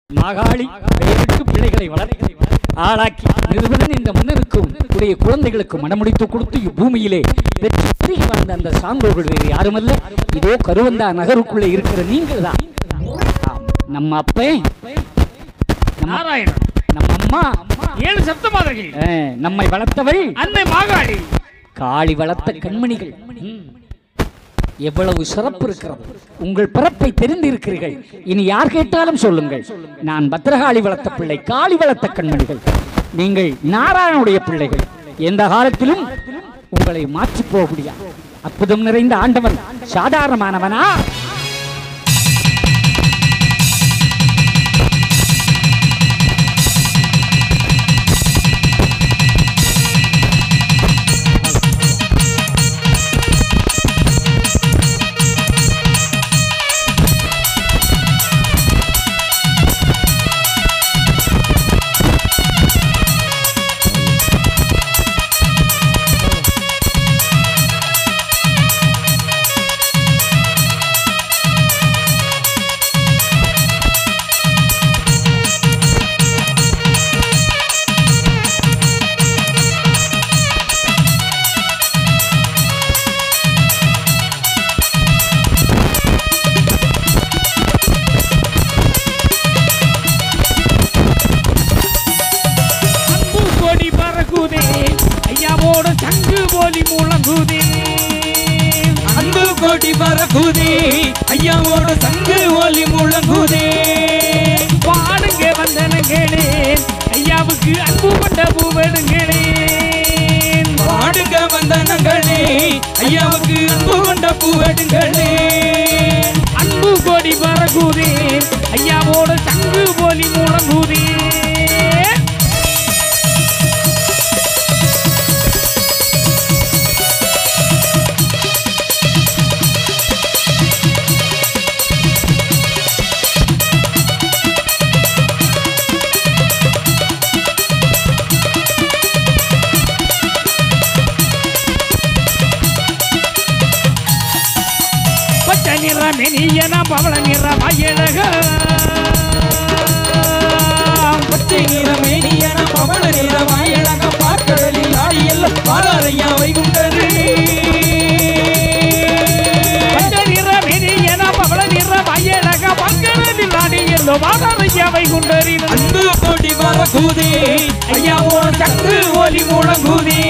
மாகாளி பெயருக்கு பிள்ளைகளை வளர்க்க ஆளாக்கி நிறுவனம் இந்த மன்னருக்கும் உடைய குழந்தைகளுக்கு மனமுடித்து கொடுத்து இப்பூமியிலே வெற்றி வந்த அந்த சான்றோர்கள் வேறு யாருமல்ல, இதோ கருவந்தா நகருக்குள்ளே இருக்கிற நீங்கள் தான். நம்ம அப்பன் நாராயணன், நம்ம அம்மா 7 சப்தமாதர்கள், நம்மை வளர்த்தவள் அன்னை மாகாளி, காளி வளர்த்த கண்மணிகள். எவ்வளவு சிறப்பு இருக்கிறது. உங்கள் பிறப்பை தெரிந்திருக்கிறீர்கள். இனி யார் கேட்டாலும் சொல்லுங்கள், நான் பத்ரகாளி வளர்த்த பிள்ளை, காளி வளர்த்த கண்மணிகள். நீங்கள் நாராயணனுடைய பிள்ளைகள். எந்த காலத்திலும் உங்களை மாற்றி போக முடியாது. அற்புதம் நிறைந்த ஆண்டவன் சாதாரணமானவனா? சங்கு போலி முழங்குதே, அன்பு கோடி பறக்குதே, ஐயாவோட சங்கு ஒலி முழங்குதே. பாடுங்க வந்தனங்களே, ஐயாவுக்கு அன்பு கொண்ட பூவெடுங்களே. பாடுங்க வந்தனங்களே, ஐயாவுக்கு அன்பு கொண்ட பூவெடுங்களே. அன்பு கோடி பறக்குதே, ஐயாவோட சங்கு போலி முழங்குதே. மெனியன பவள நிற வாயழக, பச்சை நிற மேனியன பவள நிற வாயழக, பாக்கடலில் ஆடி எல்லாம் பாலாரையா வைகுண்டரே. பச்சை நிற மெனியன பவள நிற வாயழக, பாக்கடலில் ஆடி எல்லாம் பாலாரையா வைகுண்டரே. அன்பு கோடி பறக்குதே, ஐயாவோட சங்கு ஒலி முழங்குதே.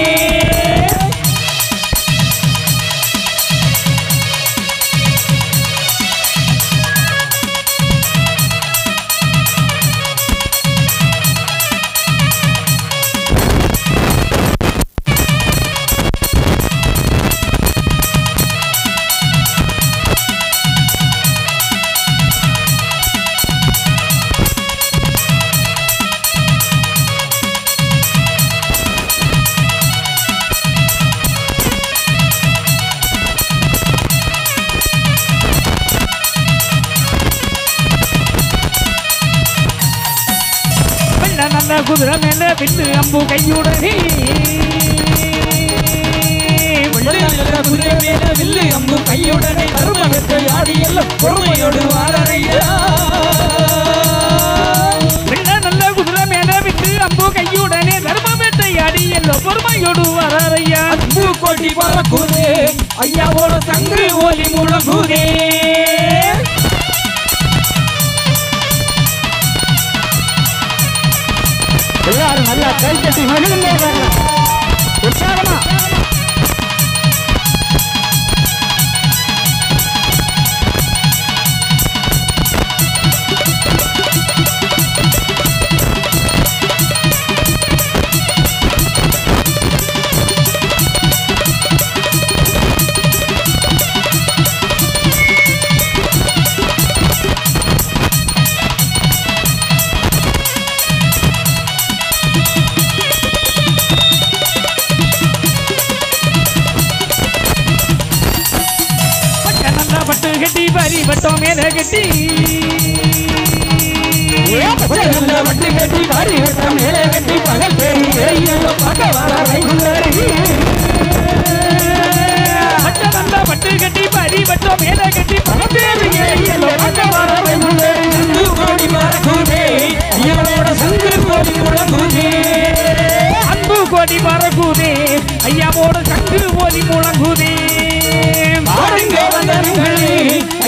குதிரை மேல விட்டு அம்பு கையுடனே, குதிரை மேல வில்லு அம்பு கையுடனே, தருமத்தை ஆடி எல்லாம் பொறுமையோடு வாழறையா. நல்ல குதிரை மேல விட்டு அம்பு கையுடனே, தர்மத்தை ஆடி எல்லாம் பொறுமையோடு வாழறையா. அன்பு கோடி பறக்குதே, ஐயாவோட சங்கு ஒலி முழங்குதே. எல்லாரும் நல்லா கை கட்டி மகிழுங்க உற்சாகமா. கட்டி பறி வட்டம் மேல கட்டி, வட்டி கட்டி பாரி வட்டம் மேல கட்டி, பகல் பேரி பார்க்க வர வைகுண்டரே. பட்டு கட்டி பறி வட்டம் மேல கட்டி, பகல் பேரி பார்க்க வர வைகுண்டரே. அன்பு கோடி பறக்குதே, மேளமோடு கட்டு ஒலி முழங்குதே ஆடுங்க வந்தனங்களே